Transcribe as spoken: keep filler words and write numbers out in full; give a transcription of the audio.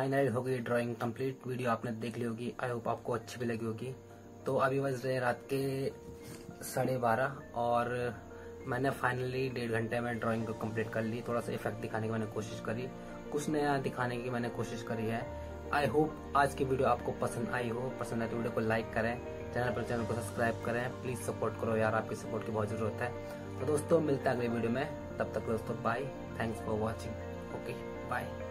Final हो गई drawing complete. Video आपने देख ली होगी, आई होप आपको अच्छी भी लगी होगी। तो अभी बज रहे रात के साढ़े बारह और मैंने फाइनली डेढ़ घंटे में ड्राइंग को कंप्लीट कर ली। थोड़ा सा इफेक्ट दिखाने की मैंने कोशिश करी, कुछ नया दिखाने की मैंने कोशिश करी है। आई होप आज की वीडियो आपको पसंद आई हो। पसंद आए तो वीडियो को लाइक करें, चैनल पर चैनल को सब्सक्राइब करें। प्लीज सपोर्ट करो यार, आपकी सपोर्ट की बहुत जरूरत है। तो दोस्तों मिलते हैं अगले वीडियो में, तब तक दोस्तों bye, thanks for watching, okay bye.